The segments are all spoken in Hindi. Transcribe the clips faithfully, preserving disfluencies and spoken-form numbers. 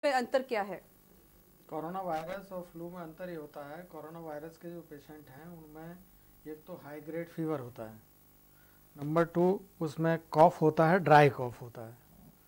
में अंतर क्या है? कोरोना वायरस और फ्लू में अंतर ये होता है, कोरोना वायरस के जो पेशेंट हैं उनमें एक तो हाई ग्रेड फीवर होता है, नंबर टू उसमें कॉफ होता है, ड्राई कॉफ होता है,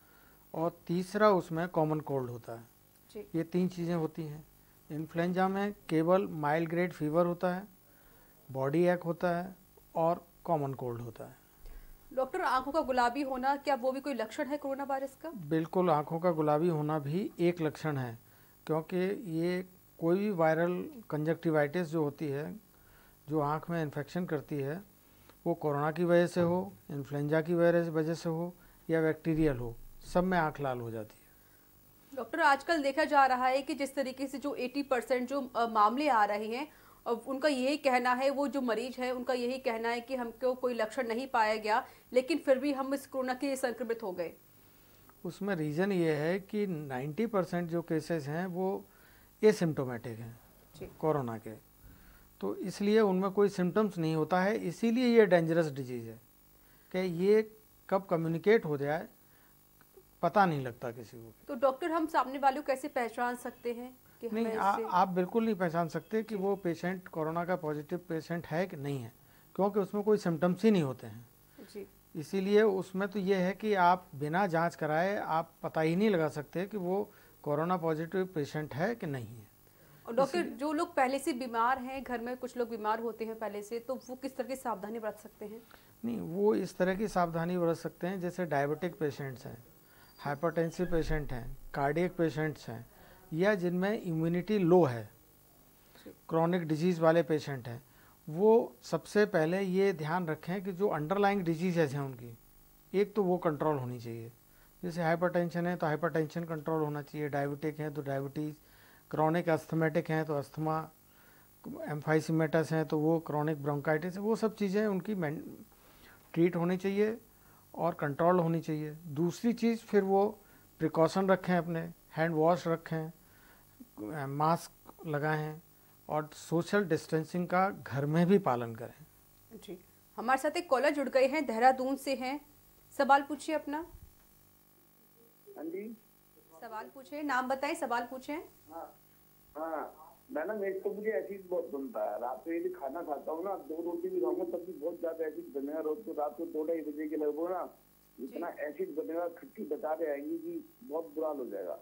और तीसरा उसमें कॉमन कोल्ड होता है जी। ये तीन चीज़ें होती हैं। इन्फ्लुएंजा में केवल माइल्ड ग्रेड फीवर होता है, बॉडी एक होता है और कॉमन कोल्ड होता है। डॉक्टर, आंखों का गुलाबी होना, क्या वो भी कोई लक्षण है कोरोना वायरस का? बिल्कुल, आंखों का गुलाबी होना भी एक लक्षण है, क्योंकि ये कोई भी वायरल कंजक्टिवाइटिस जो होती है, जो आंख में इन्फेक्शन करती है, वो कोरोना की वजह से हो, इन्फ्लुएंजा की वजह से हो या बैक्टीरियल हो, सब में आंख लाल हो जाती है। डॉक्टर, आजकल देखा जा रहा है कि जिस तरीके से जो अस्सी परसेंट जो अ, मामले आ रहे हैं, अब उनका यही कहना है, वो जो मरीज है उनका यही कहना है कि हमको कोई लक्षण नहीं पाया गया, लेकिन फिर भी हम इस कोरोना के संक्रमित हो गए। उसमें रीज़न ये है कि नब्बे परसेंट जो केसेस हैं वो एसिम्टोमेटिक हैं कोरोना के, तो इसलिए उनमें कोई सिम्टम्स नहीं होता है, इसीलिए ये डेंजरस डिजीज़ है कि ये कब कम्युनिकेट हो जाए पता नहीं लगता किसी को। तो डॉक्टर, हम सामने वालों को कैसे पहचान सकते हैं कि नहीं, हमें आ, इससे... आप बिल्कुल नहीं पहचान सकते कि वो पेशेंट कोरोना का पॉजिटिव पेशेंट है कि नहीं है, क्योंकि उसमें कोई सिम्टम्स ही नहीं होते हैं जी। इसीलिए उसमें तो ये है कि आप बिना जांच कराए आप पता ही नहीं लगा सकते कि वो कोरोना पॉजिटिव पेशेंट है कि नहीं है। और डॉक्टर, जो लोग पहले से बीमार हैं, घर में कुछ लोग बीमार होते हैं पहले से, तो वो किस तरह की सावधानी बरत सकते हैं? नहीं, वो इस तरह की सावधानी बरत सकते हैं जैसे डायबिटिक पेशेंट्स हैं, हाइपरटेंसिव पेशेंट हैं, कार्डियक पेशेंट्स हैं, या जिनमें इम्यूनिटी लो है, क्रॉनिक डिजीज़ वाले पेशेंट हैं, वो सबसे पहले ये ध्यान रखें कि जो अंडरलाइंग डिजीज़ेज हैं उनकी, एक तो वो कंट्रोल होनी चाहिए। जैसे हाइपरटेंशन है तो हाइपरटेंशन कंट्रोल होना चाहिए, डायबिटिक है तो डायबिटीज़, क्रॉनिक अस्थमेटिक हैं तो अस्थमा, एम्फाइसीमेटस हैं तो वो क्रॉनिक ब्रोंकाइटिस, वो सब चीज़ें उनकी ट्रीट होनी चाहिए और कंट्रोल होनी चाहिए। दूसरी चीज़, फिर वो प्रिकॉशन रखें, अपने हैंड वॉश रखें, मास्क लगाएं और सोशल डिस्टेंसिंग का घर में भी पालन करें। जी, हमारे साथ एक कॉलर जुड़ गए हैं, देहरादून से हैं, सवाल पूछिए अपना। हाँ जी, सवाल पूछे, नाम बताएं, सवाल पूछें। हाँ हाँ मैडम, एक तो मुझे एसिड बहुत बनता है, रात को यदि खाना खाता हूँ ना, दो रोटी भी खाऊंगा तब भी बहुत ज्यादा एसिड बनेगा। रोज को रात को दो ढाई बजे के लगभग ना इतना एसिड बनेगा, खट्टी बता रहे आएंगी कि बहुत बुरा हो जाएगा।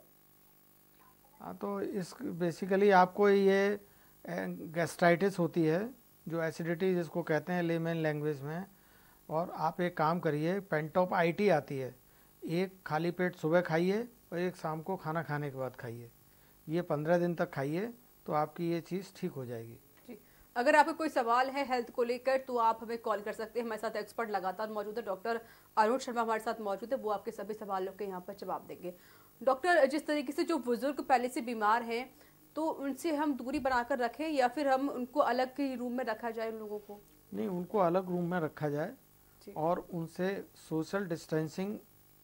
हाँ, तो इस बेसिकली आपको ये गैस्ट्राइटिस होती है, जो एसिडिटी जिसको कहते हैं लेमन लैंग्वेज में, और आप एक काम करिए, पेंटॉप आईटी आती है, एक खाली पेट सुबह खाइए और एक शाम को खाना खाने के बाद खाइए, ये पंद्रह दिन तक खाइए तो आपकी ये चीज़ ठीक हो जाएगी। जी, अगर आपको कोई सवाल है हेल्थ को लेकर तो आप हमें कॉल कर सकते हैं। हमारे साथ एक्सपर्ट लगातार मौजूद है, डॉक्टर अरुण शर्मा हमारे साथ मौजूद है, वो आपके सभी सवालों के यहाँ पर जवाब देंगे। डॉक्टर, जिस तरीके से जो बुजुर्ग पहले से बीमार हैं, तो उनसे हम दूरी बनाकर रखें या फिर हम उनको अलग ही रूम में रखा जाए? उन लोगों को नहीं, उनको अलग रूम में रखा जाए और उनसे सोशल डिस्टेंसिंग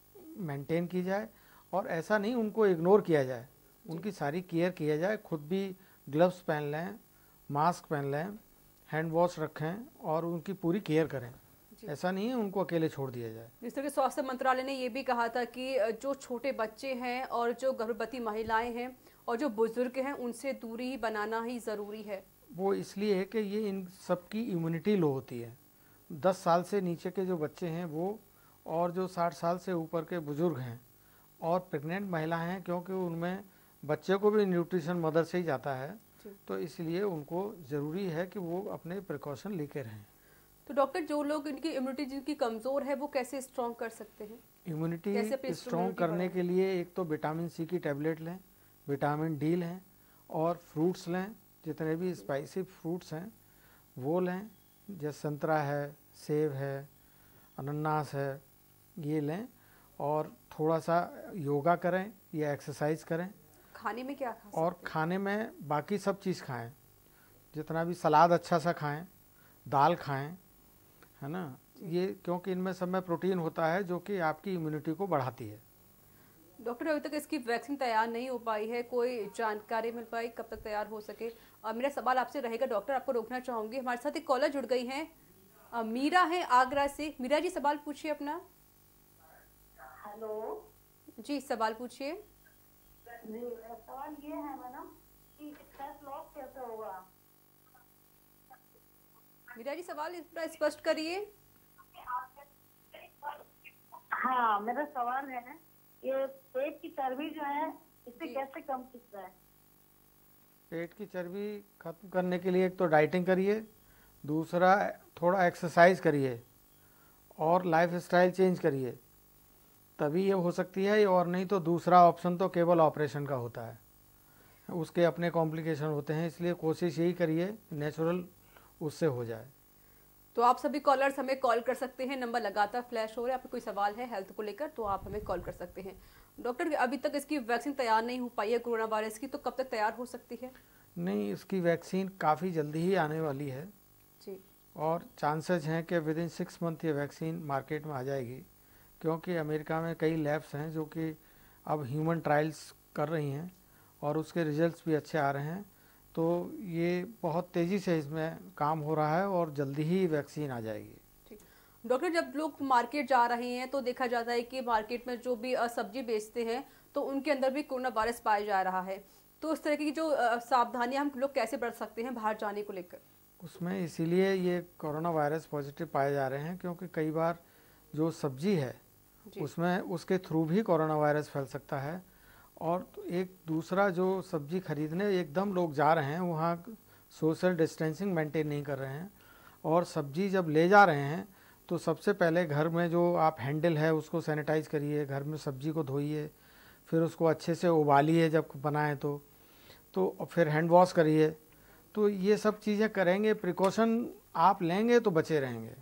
मेंटेन की जाए, और ऐसा नहीं उनको इग्नोर किया जाए, उनकी सारी केयर किया जाए, खुद भी ग्लव्स पहन लें, मास्क पहन लें, हैंड वॉश रखें और उनकी पूरी केयर करें। ऐसा नहीं है उनको अकेले छोड़ दिया जाए। जिस तरह के स्वास्थ्य मंत्रालय ने ये भी कहा था कि जो छोटे बच्चे हैं और जो गर्भवती महिलाएं हैं और जो बुजुर्ग हैं, उनसे दूरी बनाना ही ज़रूरी है। वो इसलिए है कि ये इन सबकी इम्यूनिटी लो होती है, दस साल से नीचे के जो बच्चे हैं वो, और जो साठ साल से ऊपर के बुजुर्ग हैं और प्रेग्नेंट महिलाएं हैं, क्योंकि उनमें बच्चे को भी न्यूट्रिशन मदर से ही जाता है, तो इसलिए उनको ज़रूरी है कि वो अपने प्रिकॉशन लेके रहें। तो डॉक्टर, जो लोग इनकी इम्यूनिटी जिनकी कमज़ोर है, वो कैसे स्ट्रॉन्ग कर सकते हैं? इम्यूनिटी स्ट्रॉन्ग करने के लिए एक तो विटामिन सी की टैबलेट लें, विटामिन डी लें, और फ्रूट्स लें, जितने भी स्पाइसी फ्रूट्स हैं वो लें, जैसे संतरा है, सेब है, अनानास है, ये लें, और थोड़ा सा योगा करें या एक्सरसाइज करें। खाने में क्या खा सकते और खाने में बाकी सब चीज़ खाएं, जितना भी सलाद अच्छा सा खाएं, दाल खाएं, है ना, ये क्योंकि इनमें सब में प्रोटीन होता है जो कि आपकी इम्यूनिटी को बढ़ाती है। डॉक्टर, अभी तक इसकी वैक्सीन तैयार नहीं हो पाई है, कोई जानकारी मिल पाई कब तक तैयार हो सके? और मेरा सवाल आपसे रहेगा डॉक्टर, आपको रोकना चाहूँगी, हमारे साथ एक कॉलर जुड़ गई हैं, मीरा है आगरा से। मीरा जी, सवाल पूछिए अपना। हेलो जी, सवाल पूछिए। जी सवाल ये है मैडम कि स्ट्रेस लॉस कैसे होगा? मीरा जी सवाल इस पर स्पष्ट करिए। हाँ मेरा सवाल है ये पेट की चर्बी जो है इसे कैसे कम किया जाए? पेट की चर्बी खत्म करने के लिए एक तो डाइटिंग करिए, दूसरा थोड़ा एक्सरसाइज करिए और लाइफ स्टाइल चेंज करिए, तभी ये हो सकती है। और नहीं तो दूसरा ऑप्शन तो केवल ऑपरेशन का होता है, उसके अपने कॉम्प्लिकेशन होते हैं। इसलिए कोशिश यही करिए नेचुरल उससे हो जाए। तो आप सभी कॉलर्स हमें कॉल कर सकते हैं, नंबर लगातार फ्लैश हो रहा है। आपको कोई सवाल है हेल्थ को लेकर तो आप हमें कॉल कर सकते हैं। डॉक्टर अभी तक इसकी वैक्सीन तैयार नहीं हो पाई है कोरोना वायरस की, तो कब तक तैयार हो सकती है? नहीं, इसकी वैक्सीन काफ़ी जल्दी ही आने वाली है जी। और चांसेस हैं कि विद इन सिक्स मंथ ये वैक्सीन मार्केट में आ जाएगी, क्योंकि अमेरिका में कई लैब्स हैं जो कि अब ह्यूमन ट्रायल्स कर रही हैं और उसके रिजल्ट्स भी अच्छे आ रहे हैं। तो ये बहुत तेज़ी से इसमें काम हो रहा है और जल्दी ही वैक्सीन आ जाएगी। डॉक्टर जब लोग मार्केट जा रहे हैं तो देखा जाता है कि मार्केट में जो भी सब्जी बेचते हैं तो उनके अंदर भी कोरोना वायरस पाया जा रहा है, तो इस तरह की जो सावधानियां हम लोग कैसे बरत सकते हैं बाहर जाने को लेकर? उसमें इसीलिए ये कोरोना वायरस पॉजिटिव पाए जा रहे हैं, क्योंकि कई बार जो सब्जी है उसमें उसके थ्रू भी कोरोना वायरस फैल सकता है। और एक दूसरा जो सब्जी खरीदने एकदम लोग जा रहे हैं वहाँ सोशल डिस्टेंसिंग मेंटेन नहीं कर रहे हैं, और सब्जी जब ले जा रहे हैं तो सबसे पहले घर में जो आप हैंडल है उसको सैनिटाइज करिए, घर में सब्जी को धोइए, फिर उसको अच्छे से उबालिए जब बनाएं तो तो फिर हैंड वॉश करिए। तो ये सब चीज़ें करेंगे, प्रिकॉशन आप लेंगे तो बचे रहेंगे।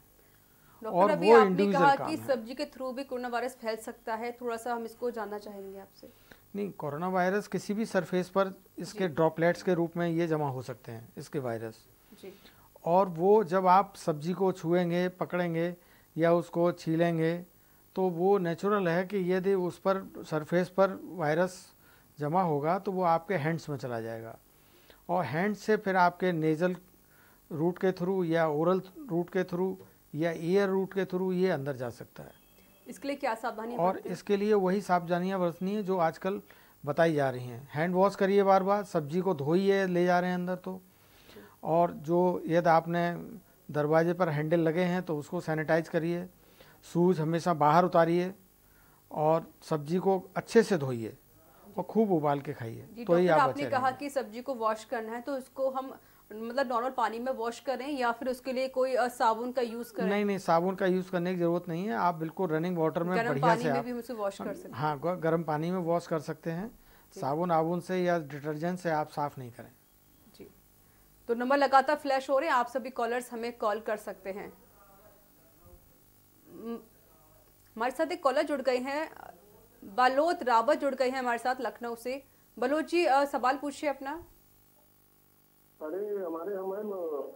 और अभी वो आपने कहा कि सब्जी के थ्रू भी कोरोना वायरस फैल सकता है, थोड़ा सा हम इसको जानना चाहेंगे आपसे। नहीं, कोरोना वायरस किसी भी सरफेस पर इसके ड्रॉपलेट्स के रूप में ये जमा हो सकते हैं इसके वायरस जी। और वो जब आप सब्जी को छुएंगे, पकड़ेंगे या उसको छीलेंगे तो वो नेचुरल है कि यदि उस पर सरफेस पर वायरस जमा होगा तो वो आपके हैंड्स में चला जाएगा और हैंड्स से फिर आपके नेजल रूट के थ्रू या ओरल रूट के थ्रू या ईयर रूट के थ्रू ये अंदर जा सकता है। इसके लिए क्या सावधानी? और इसके लिए वही सावधानियां बरतनी है जो आजकल बताई जा रही हैं। हैंड वॉश करिए बार बार, सब्जी को धोइए ले जा रहे हैं अंदर तो, और जो यदि आपने दरवाजे पर हैंडल लगे हैं तो उसको सैनिटाइज करिए, शूज हमेशा बाहर उतारिए और सब्जी को अच्छे से धोइए और खूब उबाल के खाइए। तो ही आप आपने कहा कि सब्जी को वॉश करना है तो उसको हम मतलब नॉर्मल पानी में वॉश करें या फिर उसके लिए कोई साबुन का यूज करें? नहीं नहीं, साबुन का यूज करने की जरूरत नहीं है। आप बिल्कुल रनिंग वाटर में बढ़िया पानी से में आप भी उसे वॉश कर सकते हैं। हाँ, गर्म पानी में वॉश कर सकते हैं। साबुन आबुन से या डिटर्जेंट से आप साफ नहीं करें जी। तो नंबर लगातार फ्लैश हो रहे हैं, आप सभी कॉलर्स हमें कॉल कर सकते हैं। हमारे साथ एक कॉलर जुड़ गए हैं, बालोद रावत जुड़ गए हैं हमारे साथ लखनऊ से। बलोच जी सवाल पूछिए अपना। अरे हमारे हमारे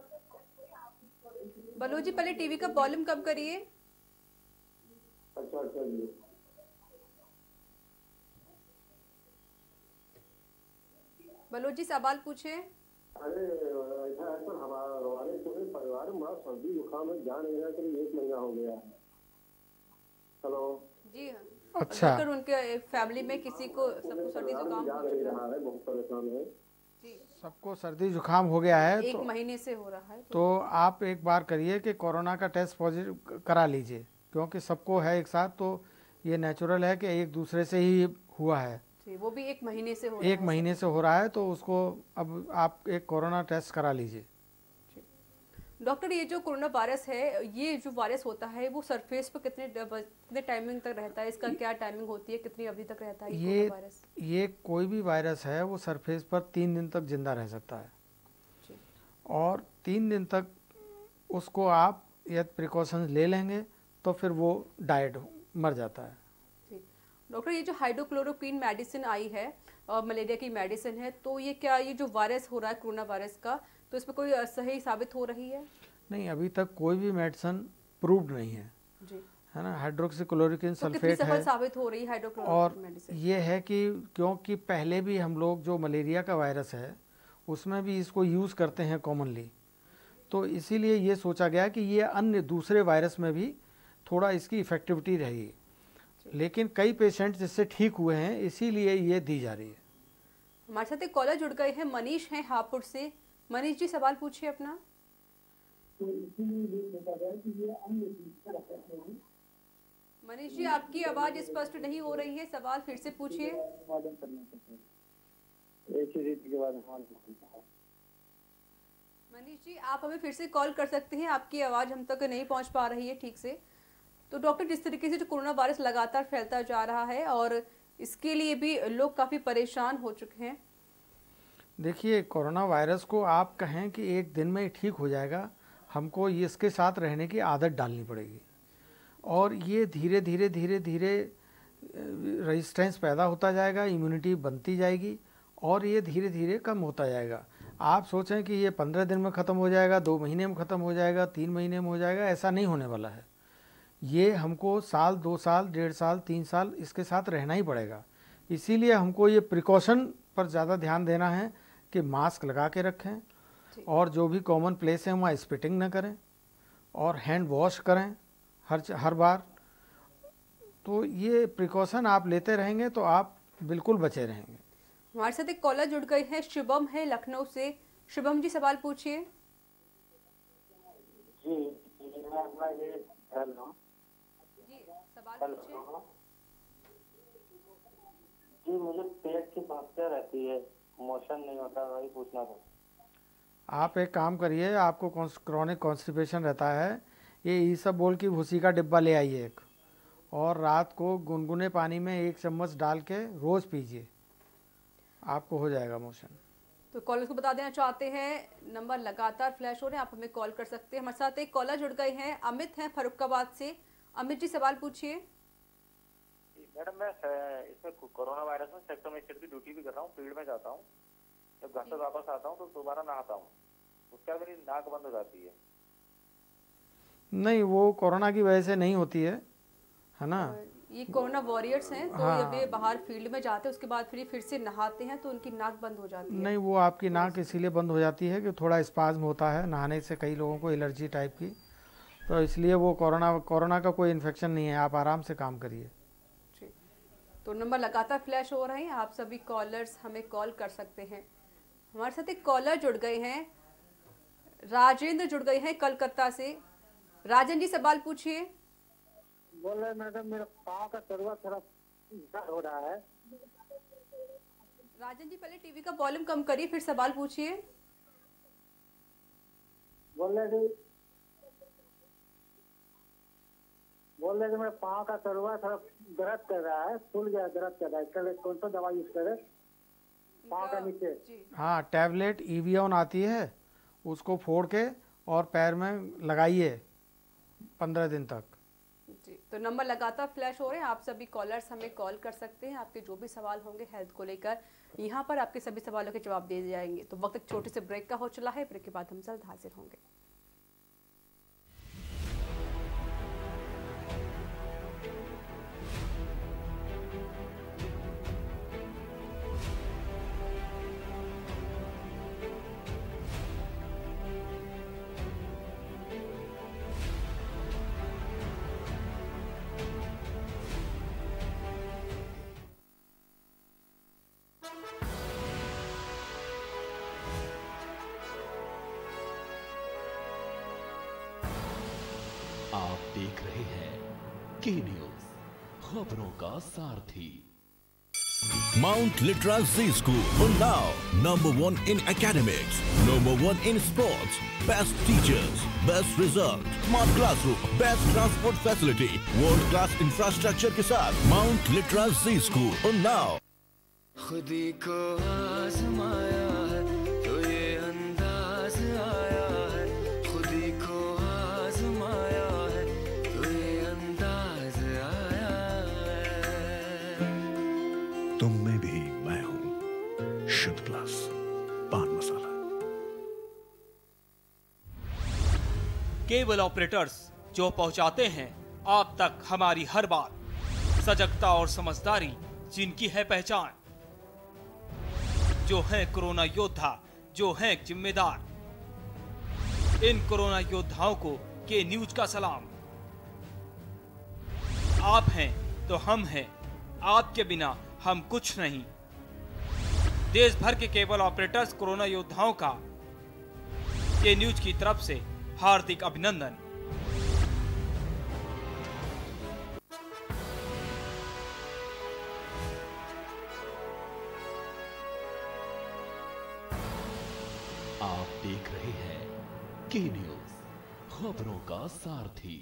बलोच जी पहले टीवी का वॉल्यूम कम करिए। अच्छा अच्छा जी। बलोच जी सवाल पूछे। अरे ऐसा है सर, हमारे पूरे परिवार में सर्दी जुकाम है, जान लेना करीब एक महीना हो गया है। हेलो जी हाँ। अच्छा, डॉक्टर उनके फैमिली में किसी को सबको सर्दी जुकाम हो चुका है, बहुत परेशान है जी। सबको सर्दी जुकाम हो गया है, एक तो, महीने से हो रहा है तो, तो आप एक बार करिए कि कोरोना का टेस्ट पॉजिटिव करा लीजिए, क्योंकि सबको है एक साथ, तो ये नेचुरल है कि एक दूसरे से ही हुआ है। वो भी एक महीने से हो रहा एक है महीने से हो रहा है तो उसको अब आप एक कोरोना टेस्ट करा लीजिए। डॉक्टर ये जो कोरोना वायरस है, ये जो वायरस होता है वो सरफेस पर कितने कितने टाइमिंग तक रहता है? इसका क्या टाइमिंग होती है, कितनी अवधि तक रहता है ये, ये वायरस? ये कोई भी वायरस है वो सरफेस पर तीन दिन तक जिंदा रह सकता है जी। और तीन दिन तक उसको आप यदि प्रिकॉशंस ले लेंगे तो फिर वो डाइड मर जाता है। डॉक्टर ये जो हाइड्रोक्लोरोक्वीन मेडिसिन आई है और मलेरिया की मेडिसिन है, तो ये क्या ये जो वायरस हो रहा है कोरोना वायरस का, तो इसमें कोई सही साबित हो रही है? नहीं, अभी तक कोई भी मेडिसिन प्रूव्ड नहीं है जी, है ना। हाइड्रोक्सीक्लोरोक्वीन तो सल्फेट है साबित हो रही है हाइड्रोक्लोरोक्वीन मेडिसिन। और ये है कि क्योंकि पहले भी हम लोग जो मलेरिया का वायरस है उसमें भी इसको यूज़ करते हैं कॉमनली, तो इसीलिए ये सोचा गया कि ये अन्य दूसरे वायरस में भी थोड़ा इसकी इफेक्टिविटी रहेगी, लेकिन कई पेशेंट जिससे ठीक हुए हैं इसीलिए ये दी जा रही है। हमारे साथ एक कॉलर जुड़ गए हैं, मनीष हैं हापुड़ से। मनीष जी सवाल पूछिए अपना। मनीष जी आपकी आवाज स्पष्ट नहीं हो रही है, सवाल फिर से पूछिए। मनीष जी आप हमें फिर से कॉल कर सकते हैं, आपकी आवाज हम तक नहीं पहुंच पा रही है ठीक से। तो डॉक्टर, जिस तरीके से जो कोरोना वायरस लगातार फैलता जा रहा है और इसके लिए भी लोग काफी परेशान हो चुके हैं। देखिए, कोरोना वायरस को आप कहें कि एक दिन में ठीक हो जाएगा, हमको ये इसके साथ रहने की आदत डालनी पड़ेगी और ये धीरे धीरे धीरे धीरे रेजिस्टेंस पैदा होता जाएगा, इम्यूनिटी बनती जाएगी और ये धीरे धीरे कम होता जाएगा। आप सोचें कि ये पंद्रह दिन में ख़त्म हो जाएगा, दो महीने में ख़त्म हो जाएगा, तीन महीने में हो जाएगा, ऐसा नहीं होने वाला है। ये हमको साल, दो साल, डेढ़ साल, तीन साल इसके साथ रहना ही पड़ेगा। इसीलिए हमको ये प्रिकॉशन पर ज़्यादा ध्यान देना है कि मास्क लगा के रखें और जो भी कॉमन प्लेस है वहाँ स्पिटिंग न करें और हैंड वॉश करें हर हर बार। तो ये प्रिकॉशन आप लेते रहेंगे तो आप बिल्कुल बचे रहेंगे। हमारे साथ एक कॉलर जुड़ गए हैं, शुभम है लखनऊ से। शुभम जी सवाल पूछिए। जी मैं अपना ये हेलो जी सवाल पूछिए। जी मुझे पेट की समस्या रहती है, मोशन नहीं होता, वही पूछना था। आप एक काम करिए, आपको क्रॉनिक कॉन्स्टिपेशन रहता है, ये ईसबगोल की भूसी का डिब्बा ले आइए एक, और रात को गुनगुने पानी में एक चम्मच डाल के रोज़ पीजिए, आपको हो जाएगा मोशन। तो कॉलर को बता देना चाहते हैं, नंबर लगातार फ्लैश हो रहे हैं, आप हमें कॉल कर सकते हैं। हमारे साथ एक कॉलर जुड़ गए हैं, अमित हैं फर्रुखाबाद से। अमित जी सवाल पूछिए। मैडम मैं इसमें कोरोना वायरस में सेक्टर मजिस्ट्रेट की ड्यूटी भी कर रहा हूँ, फील्ड में जाता हूँ, जब घर से वापस आता हूँ तो दोबारा नहाता हूँ, उसके बाद मेरी नाक बंद हो जाती है। नहीं, वो कोरोना की वजह से नहीं होती है, है ना। ये कोरोना वॉरियर्स हैं, तो हाँ। जब ये बाहर फील्ड में जाते हैं उसके बाद फिर फिर से नहाते हैं तो उनकी नाक बंद हो जाती है। नहीं, वो आपकी नाक इसीलिए बंद हो जाती है कि थोड़ा स्पाज्म होता है नहाने से, कई लोगों को एलर्जी टाइप की, तो इसलिए वो कोरोना कोरोना का कोई इन्फेक्शन नहीं है, आप आराम से काम करिए। तो नंबर लगातार फ्लैश हो रहे हैं, आप सभी कॉलर्स हमें कॉल कर सकते हैं। हमारे साथ एक कॉलर जुड़ गए हैं, राजेंद्र जुड़ गए हैं कलकत्ता से। राजेंद्र जी सवाल पूछिए। बोल रहे मैडम, मेरा पाँव का तरुआ थोड़ा दर्द हो रहा है। राजेंद्र जी पहले टीवी का वॉल्यूम कम करिए, फिर सवाल पूछिए। बोल रहे थे बोल रहे थे मेरा पाँव का तरुआ थोड़ा दर्द कर रहा है, फूल गया, दर्द कर रहा है, इसके लिए कौन सा दवा यूज करे पाँव का नीचे? हाँ, टैबलेट ईवियन आती है, उसको फोड़ के और पैर में लगाइए पंद्रह दिन तक। जी, तो नंबर लगातार फ्लैश हो रहे हैं, आप सभी कॉलर्स हमें कॉल कर सकते हैं। आपके जो भी सवाल होंगे हेल्थ को लेकर, यहाँ पर आपके सभी सवालों के जवाब दे जाएंगे। तो वक्त एक छोटे से ब्रेक का हो चला है, ब्रेक के बाद हम जल्द हाजिर होंगे। आप देख रहे हैं के न्यूज, खबरों का सारथी। Mount Litra Z School, Unnao, number one in academics, number one in sports, best teachers, best result, smart classroom, best transport facility, world class infrastructure के साथ Mount Litra Z School, Unnao। खुदी को आजमाया है तो ये अंदाज आया है, खुदी को आजमाया है तो ये अंदाज आया है। तुम में भी मैं हूँ, शुद्ध प्लस पान मसाला। केबल ऑपरेटर्स जो पहुंचाते हैं आप तक हमारी हर बात, सजगता और समझदारी जिनकी है पहचान, जो है कोरोना योद्धा, जो है जिम्मेदार। इन कोरोना योद्धाओं को के न्यूज का सलाम। आप हैं तो हम हैं, आपके बिना हम कुछ नहीं। देश भर के केबल ऑपरेटर्स कोरोना योद्धाओं का के न्यूज की तरफ से हार्दिक अभिनंदन। आप देख रहे हैं के न्यूज, खबरों का सारथी।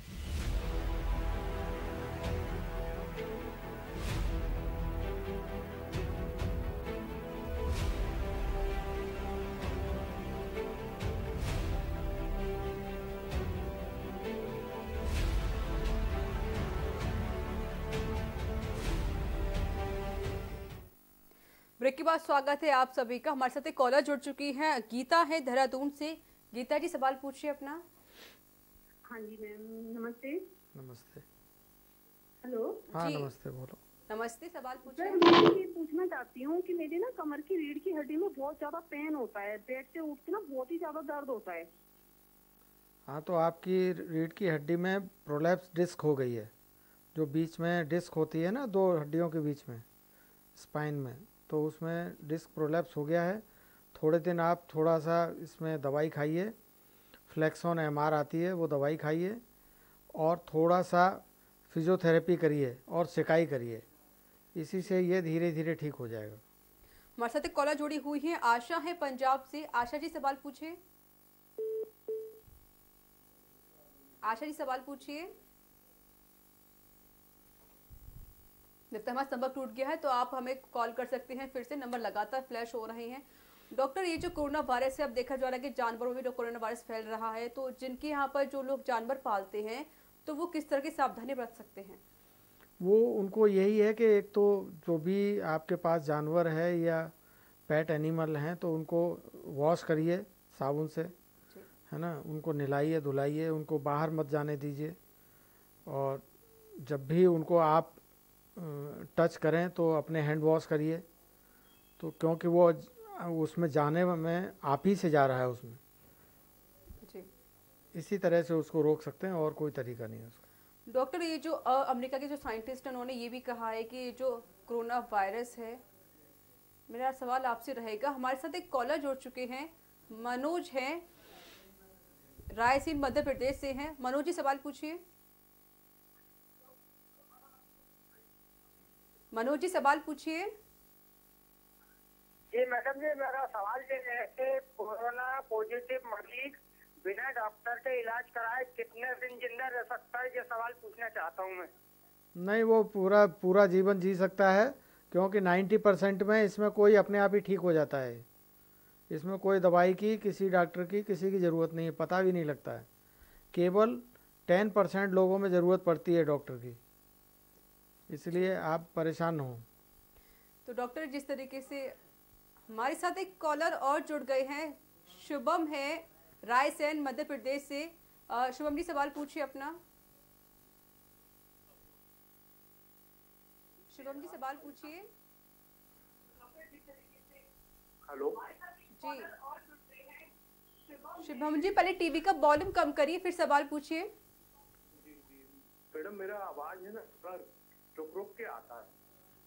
ब्रेक के बाद स्वागत है आप सभी का। हमारे साथ एक कॉलर जुड़ चुकी है, गीता है देहरादून से। गीता जी सवाल पूछिए अपना। हाँ जी मैम, नमस्ते। नमस्ते। हेलो। हाँ नमस्ते, बोलो। नमस्ते, सवाल पूछिए। मैं ये पूछना चाहती हूँ कि मेरी ना कमर की रीढ़ की हड्डी में बहुत ज्यादा पेन होता है, बेड से उठ के ना बहुत ही ज्यादा दर्द होता है। हाँ, तो आपकी रीढ़ की हड्डी में प्रोलैप्स डिस्क हो गई है। जो बीच में डिस्क होती है ना, दो हड्डियों के बीच में, स्पाइन में, तो उसमें डिस्क प्रोलैप्स हो गया है। थोड़े दिन आप थोड़ा सा इसमें दवाई खाइए, फ्लेक्सोन एमआर आती है वो दवाई खाइए, और थोड़ा सा फिजियोथेरेपी करिए और सिकाई करिए। इसी से ये धीरे धीरे ठीक हो जाएगा। हमारे साथ एक कॉलर जुड़ी हुई है, आशा है पंजाब से। आशा जी सवाल पूछिए। आशा जी सवाल पूछिए। लगता है हमारा संपर्क टूट गया है, तो आप हमें कॉल कर सकते हैं फिर से। नंबर लगातार फ्लैश हो रहे हैं। डॉक्टर, ये जो कोरोना वायरस है, अब देखा जा रहा है कि जानवरों में भी कोरोना वायरस फैल रहा है, तो जिनके यहाँ पर जो लोग जानवर पालते हैं तो वो किस तरह की सावधानी बरत सकते हैं? वो उनको यही है कि एक तो जो भी आपके पास जानवर है या पेट एनिमल हैं तो उनको वॉश करिए साबुन से, है ना। उनको नहलाइए धुलाइए, उनको बाहर मत जाने दीजिए, और जब भी उनको आप टच करें तो अपने हैंड वॉश करिए। तो क्योंकि वो उसमें जाने में आप ही से जा रहा है उसमें जी। इसी तरह से उसको रोक सकते हैं, और कोई तरीका नहीं है उसका। डॉक्टर, ये जो अमेरिका के जो साइंटिस्ट हैं उन्होंने ये भी कहा है कि जो कोरोना वायरस है, मेरा सवाल आपसे रहेगा। हमारे साथ एक कॉलर जुड़ चुके हैं, मनोज हैं, रायसेन मध्य प्रदेश से हैं। मनोज जी सवाल पूछिए। मनोज जी सवाल पूछिए। जी मैडम जी, मेरा सवाल ये है कि कोरोना पॉजिटिव मरीज बिना डॉक्टर के इलाज कराए कितने दिन जिंदा रह सकता है, ये सवाल पूछना चाहता हूँ मैं। नहीं, वो पूरा पूरा जीवन जी सकता है, क्योंकि नब्बे परसेंट में इसमें कोई अपने आप ही ठीक हो जाता है। इसमें कोई दवाई की, किसी डॉक्टर की, किसी की ज़रूरत नहीं है, पता भी नहीं लगता है। केवल टेन परसेंट लोगों में ज़रूरत पड़ती है डॉक्टर की, इसलिए आप परेशान हो। तो डॉक्टर, जिस तरीके से हमारे साथ एक कॉलर और जुड़ गए हैं, शुभम है रायसेन मध्य प्रदेश से। शुभम जी सवाल पूछिए अपना। शुभम जी सवाल पूछिए। हेलो जी शुभम जी, पहले टीवी का वॉल्यूम कम करिए, फिर सवाल पूछिए। मैडम, मेरा आवाज है ना थोड़ा रुक रुक के आता है।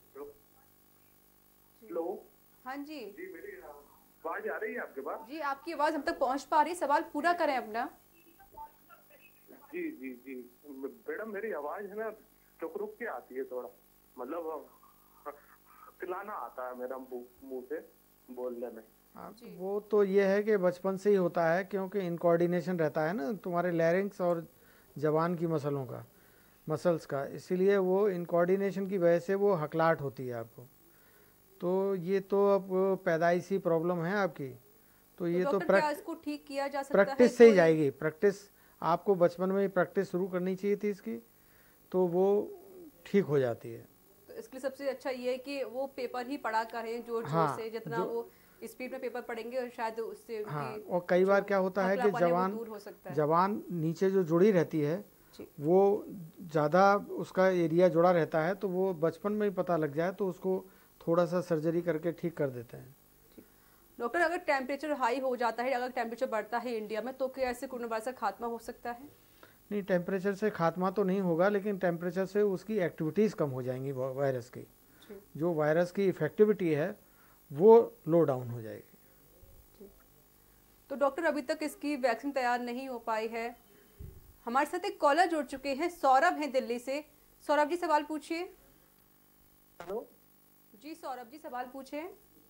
हेलो। हाँ जी जी, मेरी आवाज आ रही है आपके पास? जी, आपकी आवाज हम तक पहुंच पा रही है। सवाल पूरा करें अपना। जी जी जी मैडम, मेरी आवाज है ना रुक रुक के आती है, थोड़ा मतलब चिल्लाना आता है मेरा मुंह से बोलने में। वो तो ये है कि बचपन से ही होता है, क्योंकि इनकोऑर्डिनेशन रहता है ना तुम्हारे लैरिंग्स और जबान की मसलों का मसल्स का, इसीलिए वो इनकोऑर्डिनेशन की वजह से वो हकलाहट होती है आपको। तो ये तो अब पैदाइशी प्रॉब्लम है आपकी, तो ये तो, तो इसको ठीक किया जा सकता है? प्रैक्टिस से ही जाएगी। प्रैक्टिस आपको बचपन में ही प्रैक्टिस शुरू करनी चाहिए थी इसकी, तो वो ठीक हो जाती है। तो इसके लिए सबसे अच्छा ये है कि वो पेपर ही पढ़ा करें जोर जोर हाँ, से, जितना वो स्पीड में पेपर पढ़ेंगे और शायद उससे हाँ। और कई बार क्या होता है कि जवान जवान नीचे जो जुड़ी रहती है वो ज़्यादा उसका एरिया जुड़ा रहता है, तो वो बचपन में ही पता लग जाए तो उसको थोड़ा सा सर्जरी करके ठीक कर देते हैं। डॉक्टर, अगर टेम्परेचर हाई हो जाता है, अगर टेम्परेचर बढ़ता है इंडिया में, तो क्या ऐसे कोरोना वायरस का खात्मा हो सकता है? नहीं, टेम्परेचर से खात्मा तो नहीं होगा, लेकिन टेम्परेचर से उसकी एक्टिविटीज़ कम हो जाएंगी वायरस की। जो वायरस की इफेक्टिविटी है वो लो डाउन हो जाएगी। तो डॉक्टर अभी तक इसकी वैक्सीन तैयार नहीं हो पाई है। हमारे साथ एक कॉलर जुड़ चुके हैं, सौरभ हैं दिल्ली से। सौरभ जी सवाल पूछिए। हेलो जी सौरभ जी सवाल पूछिए।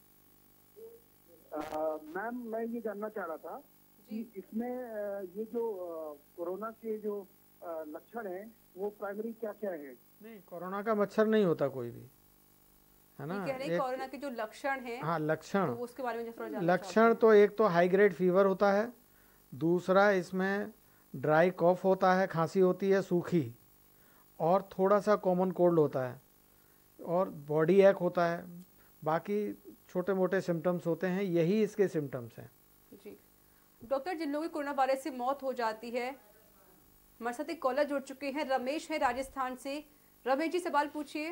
मैम मैं ये जानना चाह रहा था कि इसमें अ, ये जो अ, कोरोना के जो अ, लक्षण हैं वो प्राइमरी क्या क्या है? नहीं, कोरोना का मच्छर नहीं होता कोई भी, है ना। कह रहे हैं कोरोना के जो लक्षण हैं, हाँ लक्षण, तो उसके बारे में थोड़ा जानना लक्षण तो एक तो हाई ग्रेड फीवर होता है, दूसरा इसमें ड्राई कॉफ होता है, खांसी होती है सूखी, और थोड़ा सा कॉमन कोल्ड होता है, और बॉडी एक होता है। बाकी छोटे मोटे सिम्टम्स होते हैं, यही इसके सिम्टम्स हैं। जी डॉक्टर, जिन लोगों की कोरोना वायरस से मौत हो जाती है, हमारे साथ एक कॉलर जुड़ चुके हैं, रमेश है राजस्थान से। रमेश जी सवाल पूछिए।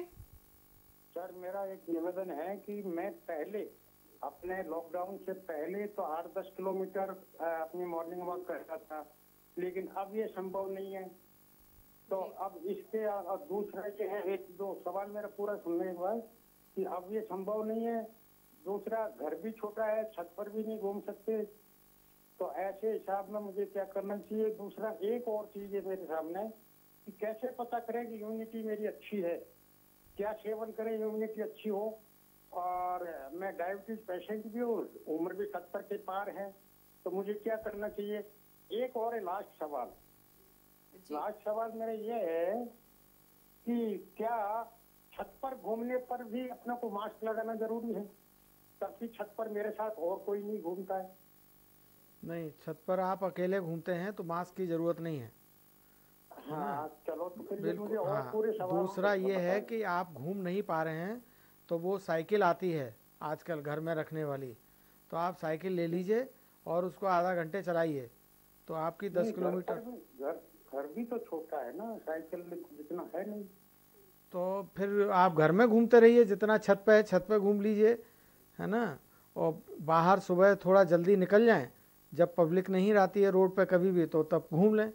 सर मेरा एक निवेदन है कि मैं पहले अपने लॉकडाउन से पहले तो आठ दस किलोमीटर अपनी मॉर्निंग वॉक करता था, लेकिन अब ये संभव नहीं है। तो अब इसके और दूसरा ये है, एक दो सवाल मेरा पूरा सुनने के बाद, कि अब ये संभव नहीं है। दूसरा घर भी छोटा है, छत पर भी नहीं घूम सकते, तो ऐसे हिसाब में मुझे क्या करना चाहिए? दूसरा एक और चीज है मेरे सामने कि कैसे पता करें कि इम्यूनिटी मेरी अच्छी है, क्या सेवन करें इम्यूनिटी अच्छी हो। और मैं डायबिटीज पेशेंट भी हूँ, उम्र भी सत्तर के पार है, तो मुझे क्या करना चाहिए? एक और है लास्ट सवाल। लास्ट सवाल मेरा ये है कि क्या छत पर घूमने पर भी अपने को मास्क लगाना जरूरी है, ताकि छत पर मेरे साथ और कोई नहीं घूमता है? नहीं, छत पर आप अकेले घूमते हैं तो मास्क की जरूरत नहीं है। हाँ चलो, तो फिर ये बिल्कुल। मुझे और हाँ, पूरे सवाल दूसरा ये है कि आप घूम नहीं पा रहे हैं, तो वो साइकिल आती है आजकल घर में रखने वाली, तो आप साइकिल ले लीजिए और उसको आधा घंटे चलाइए, तो आपकी दस किलोमीटर। घर घर भी तो छोटा है ना, साइकिल जितना है नहीं। तो फिर आप घर में घूमते रहिए, जितना छत पे है छत पे घूम लीजिए, है ना। और बाहर सुबह थोड़ा जल्दी निकल जाएं, जब पब्लिक नहीं रहती है रोड पे कभी भी, तो तब घूम लें।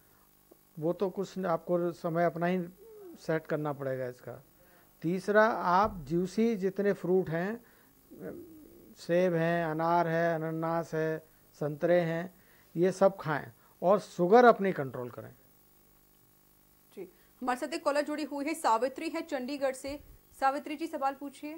वो तो कुछ आपको समय अपना ही सेट करना पड़ेगा इसका। तीसरा, आप जूसी जितने फ्रूट हैं, सेब हैं, अनार है, अनानास है, संतरे हैं, ये सब खाएं और शुगर अपनी कंट्रोल करें। जी हमारे साथ एक कॉलर जुड़ी हुई है, सावित्री है चंडीगढ़ से। सावित्री जी सवाल पूछिए।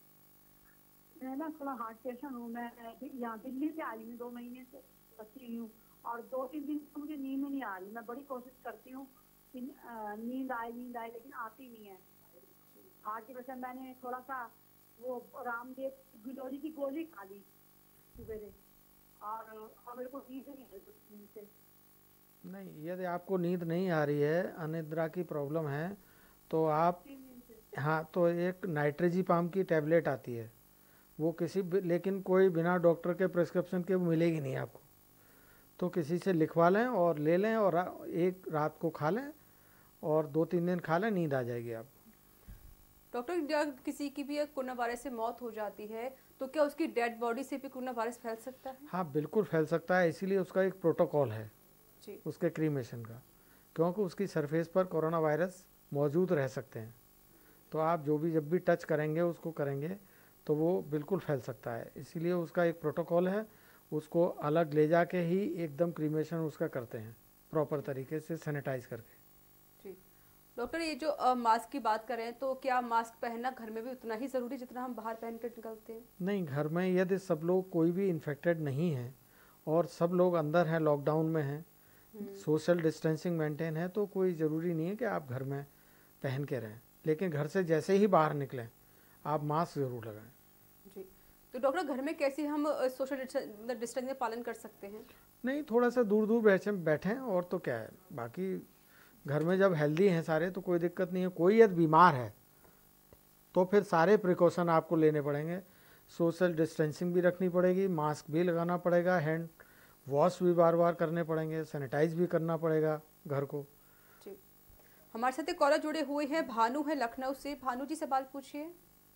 मैं ना थोड़ा हार्ट पेशेंट हूँ, मैं यहाँ दिल्ली से आई हूँ, दो महीने से बची हूँ, और दो तीन दिन से मुझे नींद नहीं आ रही। मैं बड़ी कोशिश करती हूँ कि नींद आए नींद आए लेकिन आती नहीं है। हार्ट की वजह से मैंने थोड़ा सा वो रामदेव गिलोरी की गोली खा ली सवेरे, और और मेरे को नींद नहीं आ रही कुछ दिन से। नहीं, यदि आपको नींद नहीं आ रही है, अनिद्रा की प्रॉब्लम है, तो आप, हाँ, तो एक नाइट्रोजिपाम की टैबलेट आती है, वो किसी, लेकिन कोई बिना डॉक्टर के प्रिस्क्रिप्शन के मिलेगी नहीं आपको, तो किसी से लिखवा लें और ले लें, और एक रात को खा लें और दो तीन दिन खा लें, नींद आ जाएगी आपको। डॉक्टर, जब किसी की भी कोरोना वायरस से मौत हो जाती है, तो क्या उसकी डेड बॉडी से भी कोरोना वायरस फैल सकता है? हाँ बिल्कुल फैल सकता है, इसीलिए उसका एक प्रोटोकॉल है जी। उसके क्रीमेशन का, क्योंकि उसकी सरफेस पर कोरोना वायरस मौजूद रह सकते हैं, तो आप जो भी जब भी टच करेंगे उसको करेंगे तो वो बिल्कुल फैल सकता है, इसीलिए उसका एक प्रोटोकॉल है, उसको अलग ले जाके ही एकदम क्रीमेशन उसका करते हैं प्रॉपर तरीके से सैनिटाइज करके। जी डॉक्टर, ये जो आ, मास्क की बात करें, तो क्या मास्क पहनना घर में भी उतना ही ज़रूरी जितना हम बाहर पहन कर निकलते हैं? नहीं, घर में यदि सब लोग, कोई भी इन्फेक्टेड नहीं है और सब लोग अंदर हैं, लॉकडाउन में हैं, सोशल डिस्टेंसिंग मेंटेन है, तो कोई ज़रूरी नहीं है कि आप घर में पहन के रहें, लेकिन घर से जैसे ही बाहर निकलें आप मास्क ज़रूर लगाएं। जी, तो डॉक्टर घर में कैसे हम सोशल डिस्टेंस में पालन कर सकते हैं? नहीं, थोड़ा सा दूर दूर बैठे बैठें और तो क्या है, बाकी घर में जब हेल्दी हैं सारे तो कोई दिक्कत नहीं है। कोई यदि बीमार है तो फिर सारे प्रिकॉशन आपको लेने पड़ेंगे, सोशल डिस्टेंसिंग भी रखनी पड़ेगी, मास्क भी लगाना पड़ेगा, हैंड वॉश भी बार बार करने पड़ेंगे, सैनिटाइज भी करना पड़ेगा घर को। जी, हमारे साथ एक कॉलर जुड़े हुए हैं, भानु है लखनऊ से। भानु जी सवाल पूछिए।